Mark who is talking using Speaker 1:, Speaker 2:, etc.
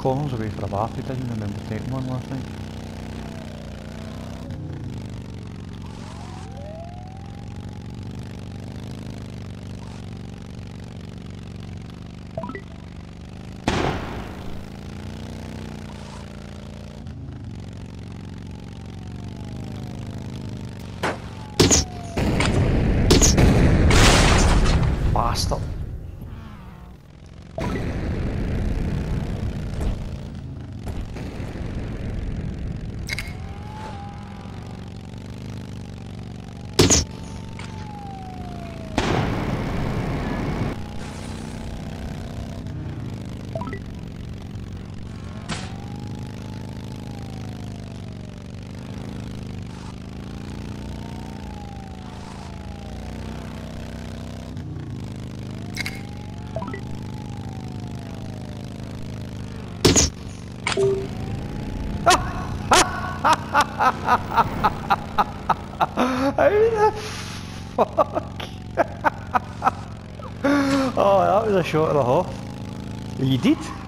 Speaker 1: corners away for a bath. We didn't remember taking one last night. Bastard. How the fuck? Oh, that was a shot of the half. You did?